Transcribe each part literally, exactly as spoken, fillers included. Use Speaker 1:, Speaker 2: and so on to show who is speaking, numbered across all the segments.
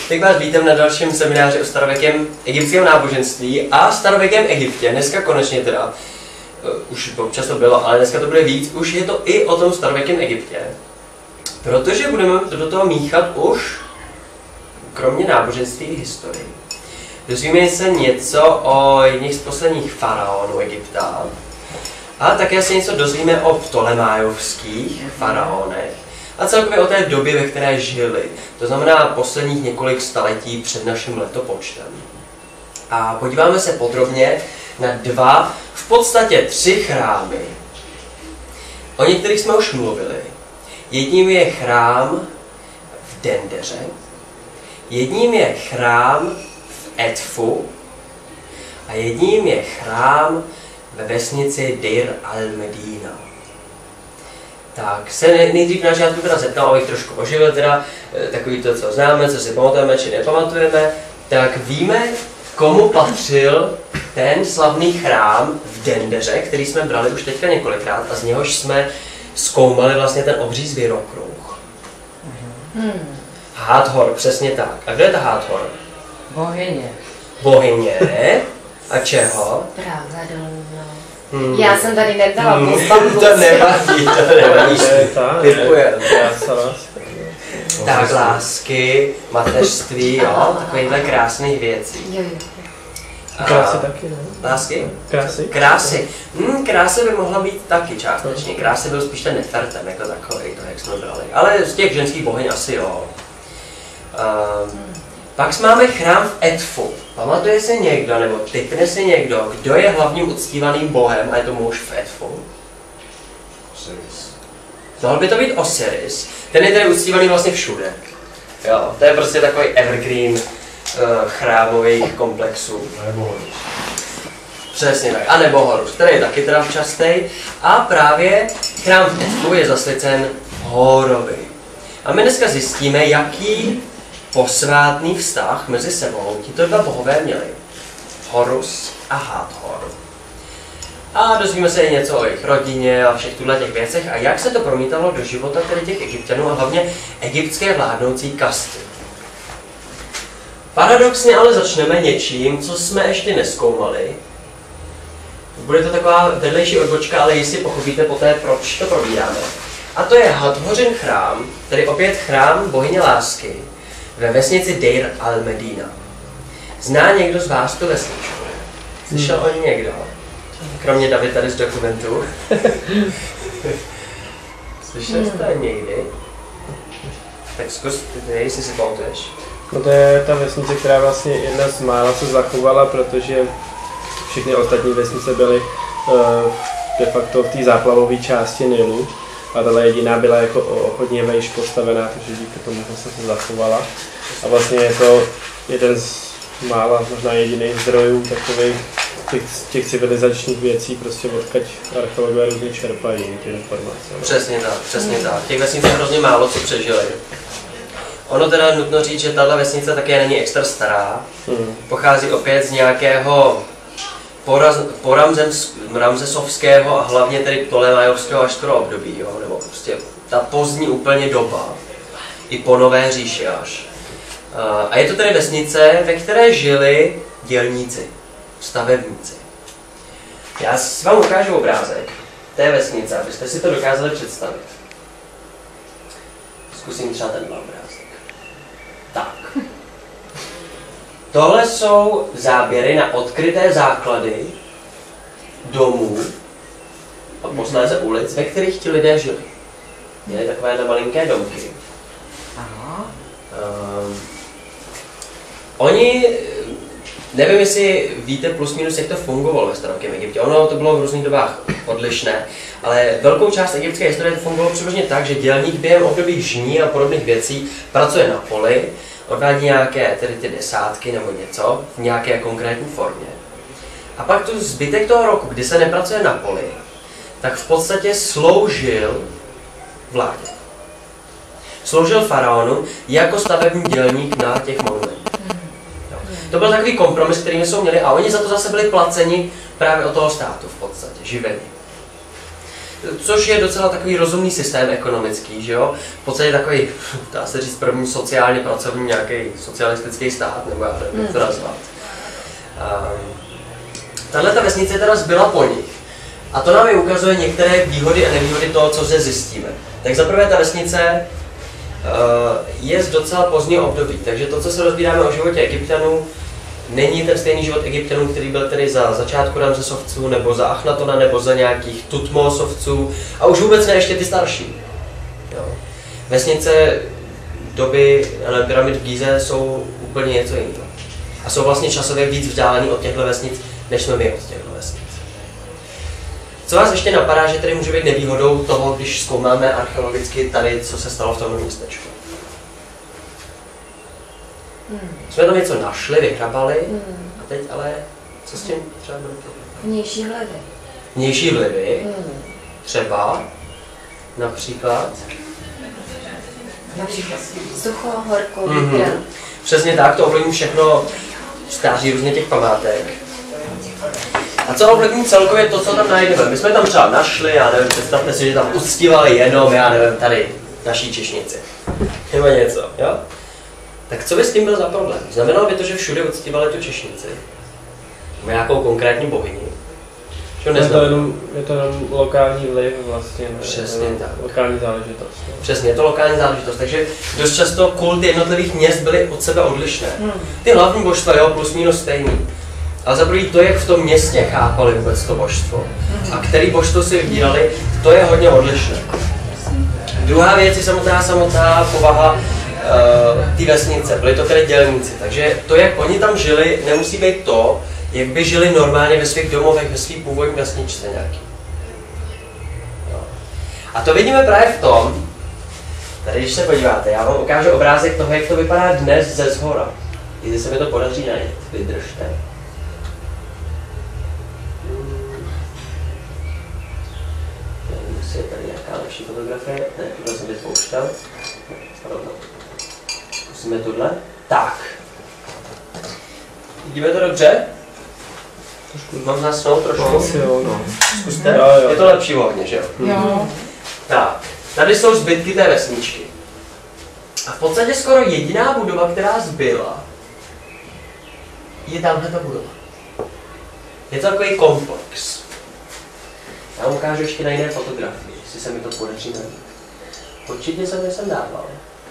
Speaker 1: Tak vás vítám na dalším semináři o starověkém egyptském náboženství a starověkém Egyptě. Dneska konečně teda, uh, už občas to bylo, ale dneska to bude víc, už je to i o tom starověkém Egyptě. Protože budeme do toho míchat už, kromě náboženství, i historii. Dozvíme se něco o jedných z posledních faraonů Egypta. A také se něco dozvíme o ptolemájovských faraonech. A celkově o té době, ve které žili. To znamená posledních několik staletí před naším letopočtem. A podíváme se podrobně na dva, v podstatě tři chrámy. O některých jsme už mluvili. Jedním je chrám v Dendeře, jedním je chrám v Edfu a jedním je chrám ve vesnici Deir al-Medina. Tak se nejdřív na začátku teda zeptal, abych trošku oživil, teda takový to, co známe, co si pamatujeme, či nepamatujeme, tak víme, komu patřil ten slavný chrám v Dendeře, který jsme brali už teďka několikrát a z něhož jsme zkoumali vlastně ten obří zvěrokruh. Hmm. Hathor, přesně tak. A kdo je ta Hathor?
Speaker 2: Bohyně.
Speaker 1: Bohyně. A čeho?
Speaker 3: Pravedlnou.
Speaker 1: Hmm.
Speaker 3: Já jsem tady nedala
Speaker 1: hmm.
Speaker 3: pozvánku.
Speaker 1: To nevadí, to nevadí. Tak, lásky, mateřství, jo, takovýhle krásných věcí.
Speaker 3: Jo, jo.
Speaker 4: Krásy taky, ne?
Speaker 1: Lásky?
Speaker 4: Krásy?
Speaker 1: Krásy. Hmm, krásy by mohla být taky částečně. Krásy byl spíš ten Nefertem, jako takový, to jak jsme brali. Ale z těch ženských bohyň asi jo. Um, pak máme chrám v Edfu. Pamatuje si někdo, nebo tipne si někdo, kdo je hlavním uctívaným bohem a je to muž v Edfu? Osiris. Mohl by to být Osiris. Ten je tedy uctívaný vlastně všude. Jo, to je prostě takový evergreen uh, chrámových komplexů.
Speaker 5: Nebo Horus.
Speaker 1: Přesně tak. A nebo Horus, který je taky teda včastej. A právě chrám v Edfu je zasvěcen Horovi. A my dneska zjistíme, jaký posvátný vztah mezi sebou tito dva bohové měli. Horus a Hathor. A dozvíme se i něco o jejich rodině a všech tuhle těch věcech a jak se to promítalo do života tedy těch Egypťanů a hlavně egyptské vládnoucí kasty. Paradoxně ale začneme něčím, co jsme ještě nezkoumali. Bude to taková vedlejší odbočka, ale jistě pochopíte poté, proč to probíráme. A to je Hathorin chrám, tedy opět chrám bohyně lásky, ve vesnici Deir al-Medina. Zná někdo z vás tu vesničku? Slyšel hmm. o ní někdo? Kromě David tady z dokumentu. Slyšel jste to někdy? Tak zkus, jestli si pamatuješ.
Speaker 4: No to je ta vesnice, která vlastně jedna z mála se zachovala, protože všechny ostatní vesnice byly uh, de facto v té záplavové části Nilu. A tahle jediná byla jako hodně vejš postavená, takže díky tomu vlastně se zachovala. A vlastně je to jeden z mála, možná jediných zdrojů takových těch, těch civilizačních věcí, prostě odkud archeologové různě čerpají ty informace.
Speaker 1: Přesně tak, přesně mm. tak. Těch vesnic je hrozně málo, co přežili. Ono teda nutno říct, že tahle vesnice také není extra stará. Mm. Pochází opět z nějakého poraz, poramzesovského a hlavně tedy ptolemajovského až skoro období, jo? Nebo prostě ta pozdní úplně doba, i po Nové říši až. A je to tedy vesnice, ve které žili dělníci, stavebníci. Já vám ukážu obrázek té vesnice, abyste si to dokázali představit. Zkusím třeba tenhle obrázek. Tak. Tohle jsou záběry na odkryté základy domů a posléze ulic, ve kterých ti lidé žili. Měli takovéhle malinké domky. Aha. Um, oni, nevím, jestli víte plus minus, jak to fungovalo ve starověkém Egyptě. Ono to bylo v různých dobách odlišné, ale velkou část egyptské historie to fungovalo přibližně tak, že dělník během období žní a podobných věcí pracuje na poli, odvádí nějaké tedy ty desátky nebo něco v nějaké konkrétní formě. A pak tu zbytek toho roku, kdy se nepracuje na poli, tak v podstatě sloužil vládě. Sloužil faraonu jako stavební dělník na těch monumentech. To byl takový kompromis, který jsou měli a oni za to zase byli placeni právě od toho státu v podstatě, živení. což je docela takový rozumný systém ekonomický, že jo? V podstatě takový, dá se říct, první sociálně pracovní nějaký socialistický stát, nebo já nevím, jak to nazvat. Um, Tahle ta vesnice teda zbyla po nich. A to nám i ukazuje některé výhody a nevýhody toho, co se zjistíme. Tak zaprvé ta vesnice uh, je z docela pozdního období, takže to, co se rozbíráme o životě Egypťanů, není ten stejný život Egypťanů, který byl tedy za začátku Ramzesovců, nebo za Achnatona, nebo za nějakých Tutmosovců, a už vůbec ne ještě ty starší. Jo. Vesnice doby pyramid v Gíze jsou úplně něco jiného. A jsou vlastně časově víc vzdálený od těchto vesnic, než jsme my od těchto vesnic. Co vás ještě napadá, že tady může být nevýhodou toho, když zkoumáme archeologicky tady, co se stalo v tomhle městečku? Hmm. Jsme tam něco našli, vyhrabali, hmm. a teď ale co s tím třeba bude problém?
Speaker 3: Vnější vlivy.
Speaker 1: Vnější vlivy?
Speaker 3: Hmm.
Speaker 1: Třeba? Například?
Speaker 3: Například sucho, horko,
Speaker 1: mm-hmm.
Speaker 3: vítr.
Speaker 1: Přesně tak, to ovlivní všechno stáří různě těch památek. A co ovlivní celkově to, co tam najdeme? My jsme tam třeba našli, já nevím, představte si, že tam uctívali jenom, já nevím, tady naší češnici. Nebo něco, jo? Tak co by s tím byl za problém? Znamenalo by to, že všude uctívali tu češnici? Nějakou konkrétní bohyni?
Speaker 4: Je to, jenom, je to jenom lokální vliv vlastně, ne?
Speaker 1: Přesně tak.
Speaker 4: Lokální záležitost. Ne?
Speaker 1: Přesně, je to lokální záležitost, takže dost často kulty jednotlivých měst byly od sebe odlišné. Ty hlavní božstva, jo, plus minus stejný. Ale za první to, jak v tom městě chápali vůbec to božstvo a který božstvo si vybírali, to je hodně odlišné. Druhá věc je samotná samotná povaha uh, té vesnice, byli to tedy dělníci, takže to, jak oni tam žili, nemusí být to, jak by žili normálně ve svých domovech, ve svých původní vesničce nějaký. Jo. A to vidíme právě v tom, tady když se podíváte, já vám ukážu obrázek toho, jak to vypadá dnes ze zhora. Jestli se mi to podaří najít, vydržte. Je tady nějaká lepší fotografie, ne, tuhle jsem vypouštěl. Zkusíme tuhle. Tak. Vidíme to dobře? Trošku. Mám zasnout trošku?
Speaker 4: Asi jo, no.
Speaker 1: Zkuste?
Speaker 4: Jo, jo.
Speaker 1: Je to lepší ohně, že jo?
Speaker 3: Jo.
Speaker 1: Tak. Tady jsou zbytky té vesničky. A v podstatě skoro jediná budova, která zbyla, je tamhle ta budova. Je to takový komplex. Já vám ukážu ještě na jiné fotografii, jestli se mi to podaří najít. Určitě jsem je sem dával,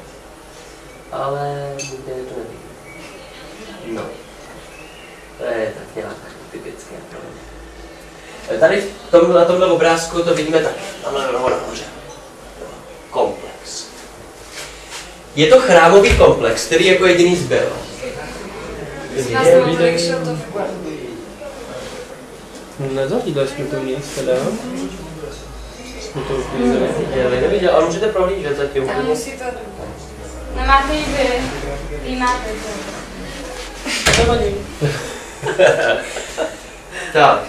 Speaker 1: ale nikde to nevidím. No, to je tak nějak typické. Tady v tom, na tomhle obrázku to vidíme tak, tamhle rovno nahoře. Komplex. Je to chrámový komplex, který jako jediný zbyl.
Speaker 4: Nezavídali jsme to nic teda. Jsme to
Speaker 1: neviděli, neviděli, ale můžete prohlížet zatím.
Speaker 2: Tak musí to... Nemáte ji vy. Jí máte to.
Speaker 4: nevadí.
Speaker 1: Tak,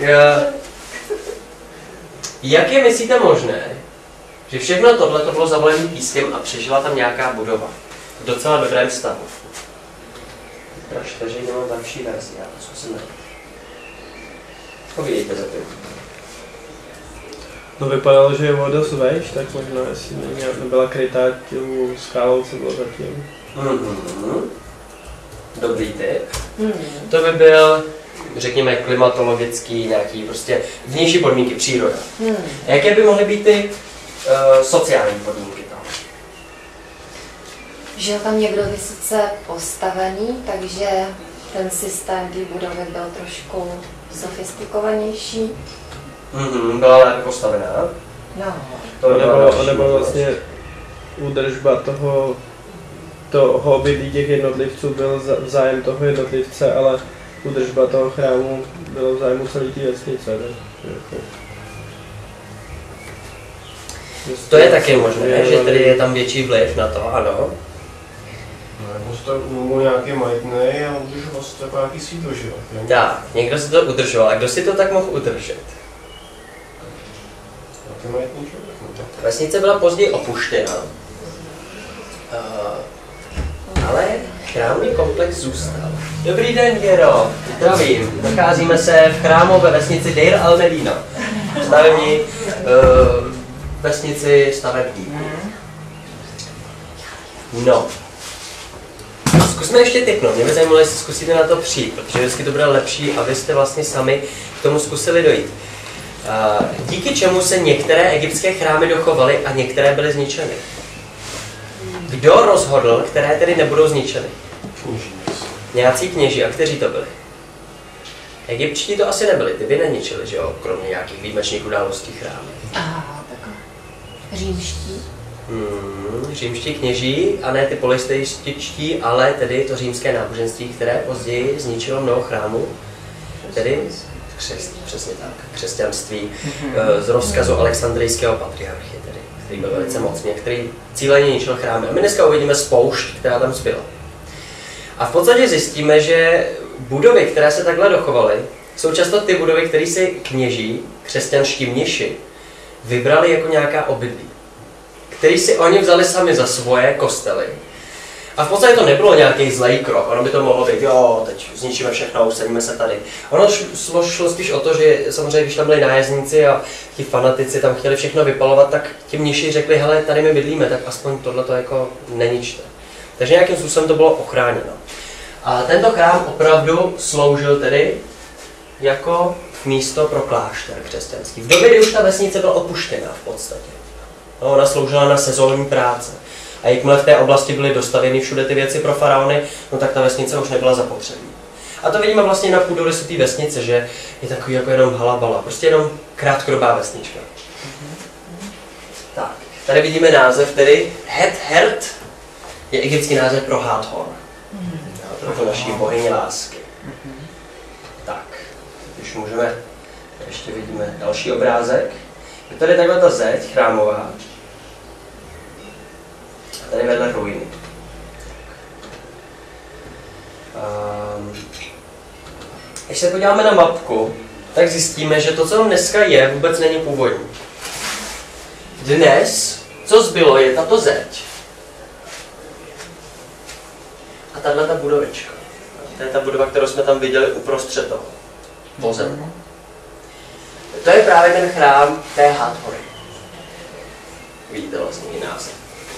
Speaker 1: jak je myslíte možné, že všechno tohle to bylo zavalené pískem a přežila tam nějaká budova v docela dobrém stavu? Proč, že nemám lepší verzi, já to zkusím najít. Povídejte za tím.
Speaker 4: No vypadalo, že je voda z vejš, tak možná jestli nebyla krytá tím skálou, co bylo zatím.
Speaker 1: Mm-hmm. Dobrý tip. Mm. To by byl, řekněme, klimatologický, nějaký prostě vnější podmínky, příroda. Mm. A jaké by mohly být ty uh, sociální podmínky tam?
Speaker 3: Žil tam někdo vysoce postavený, takže ten systém té budovy byl trošku sofistikovanější.
Speaker 1: Mhm, byla lépe postavená.
Speaker 3: No.
Speaker 4: To nebo, nebo vlastně údržba toho, toho obydlí těch jednotlivců byl zájem toho jednotlivce, ale údržba toho chrámu byla v zájmu celé té vesnice.
Speaker 1: To je taky možné, že tady je tam větší vliv na to, ano.
Speaker 5: No, nebo se to byl nějaký majetný a udržoval se to jako nějaký sídlo, že jo?
Speaker 1: Tak, někdo si to udržoval. A kdo si to tak mohl udržet?
Speaker 5: Nějaký majetný člověk.
Speaker 1: Vesnice byla později opuštěna. Uh, ale chrámový komplex zůstal. Dobrý den, Věro. Zdravím. Nacházíme se v chrámu ve vesnici Deir al-Medina. Stavební uh, vesnici staveb díky. No. Zkusme ještě tipnout. Mě by zajímalo, jestli zkusíte na to přijít, protože vždycky to bude lepší, abyste vlastně sami k tomu zkusili dojít. Díky čemu se některé egyptské chrámy dochovaly a některé byly zničeny? Kdo rozhodl, které tedy nebudou zničeny?
Speaker 5: Kněží.
Speaker 1: Nějací kněži. A kteří to byli? Egyptští to asi nebyli, ty by neničili, že jo? Kromě nějakých výjimečných událostí chrámy.
Speaker 3: Aha, tak římští.
Speaker 1: Hmm, římští kněží, a ne ty polistejštičtí, ale tedy to římské náboženství, které později zničilo mnoho chrámů. Tedy křest, přesně tak, křesťanství mm-hmm. z rozkazu alexandrijského patriarchy, tedy, který byl velice mocný, který cíleně ničil chrámy. A my dneska uvidíme spoušť, která tam zbyla. A v podstatě zjistíme, že budovy, které se takhle dochovaly, jsou často ty budovy, které si kněží, křesťanští mniši, vybrali jako nějaká obydlí, který si oni vzali sami za svoje kostely. A v podstatě to nebylo nějaký zlej krok, ono by to mohlo být, jo, teď zničíme všechno, usadíme se tady. Ono šlo, šlo spíš o to, že samozřejmě, když tam byli nájezdníci a ti fanatici tam chtěli všechno vypalovat, tak ti mniši řekli, hele, tady my bydlíme, tak aspoň tohleto jako neničte. Takže nějakým způsobem to bylo ochráněno. A tento chrám opravdu sloužil tedy jako místo pro klášter křesťanský. V době, kdy už ta vesnice byla opuštěná v podstatě. No, ona sloužila na sezónní práce. A jakmile v té oblasti byly dostavěny všude ty věci pro faraony, no tak ta vesnice už nebyla zapotřebí. A to vidíme vlastně na půdorysu té vesnice, že je takový jako jenom halabala, prostě jenom krátkodobá vesnička. Tak, tady vidíme název, tedy Het Hert je egyptský název pro Hathor. Pro to naší bohyně lásky. Tak, když můžeme, ještě vidíme další obrázek. Je tady takhle ta zeď chrámová. A tady vedle ruiny. Um, když se podíváme na mapku, tak zjistíme, že to, co dneska je, vůbec není původní. Dnes, co zbylo, je tato zeď. A tahle ta budovička. To je ta budova, kterou jsme tam viděli uprostřed toho pozemku. To je právě ten chrám té Hathory. Vidíte vlastně i název.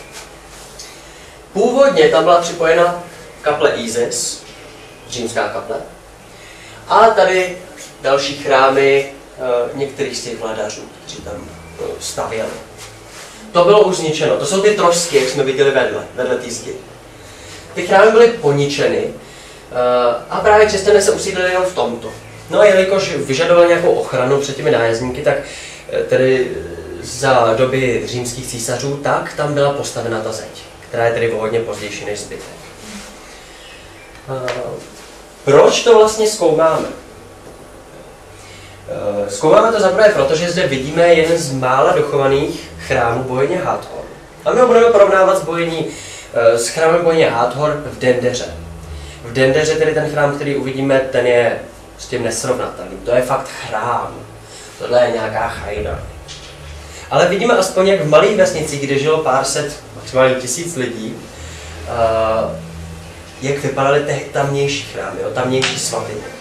Speaker 1: Původně tam byla připojena kaple Isis, římská kaple, a tady další chrámy e, některých z těch vladařů, kteří tam e, stavěli. To bylo už zničeno. To jsou ty trošky, jak jsme viděli vedle, vedle té zdi. Ty chrámy byly poničeny e, a právě křesťané se usídlili jenom v tomto. No a jelikož vyžadovali nějakou ochranu před těmi nájezdníky, tak e, tedy za doby římských císařů, tak tam byla postavena ta zeď, která je tedy hodně pozdější než zbytek. Proč to vlastně zkoumáme? Zkoumáme to zaprvé proto, že zde vidíme jeden z mála dochovaných chrámů bohyně Hathor. A my ho budeme porovnávat s, bohyní, s chrámem bohyně Hathor v Dendeře. V Dendeře tedy ten chrám, který uvidíme, ten je s tím nesrovnatelný. To je fakt chrám. Tohle je nějaká chajda. Ale vidíme aspoň, jak v malých vesnicích, kde žilo pár set, maximálně tisíc lidí, uh, jak vypadaly ty tamnější chrámy, tamnější svatyně.